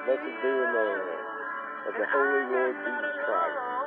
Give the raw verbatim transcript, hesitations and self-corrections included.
blessed be the name of the Holy Lord Jesus Christ.